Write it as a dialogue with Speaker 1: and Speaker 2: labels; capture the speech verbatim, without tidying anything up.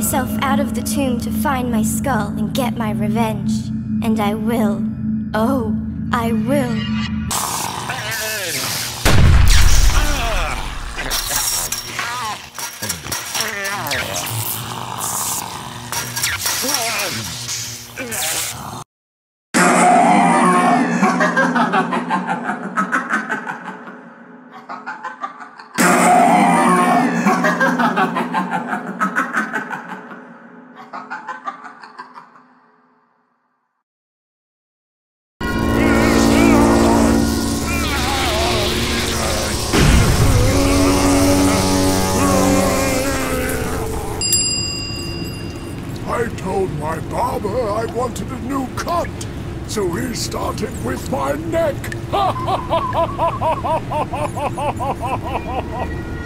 Speaker 1: myself out of the tomb to find my skull and get my revenge. And I will. Oh, I will.
Speaker 2: I told my barber I wanted a new cut, so he started with my neck.